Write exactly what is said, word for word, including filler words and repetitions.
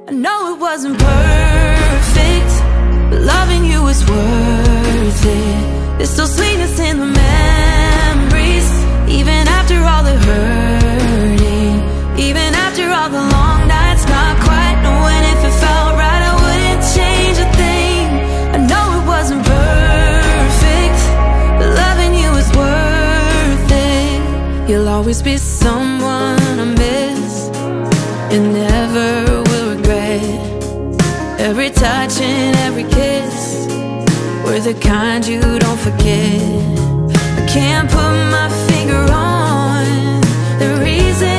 I know it wasn't perfect, but loving you was worth it. There's still sweetness in the memories, even after all the hurting, even after all the long nights, not quite knowing if it felt right. I wouldn't change a thing. I know it wasn't perfect, but loving you was worth it. You'll always be someone I miss and never will regret. Every touch and every kiss were the kind you don't forget. I can't put my finger on the reason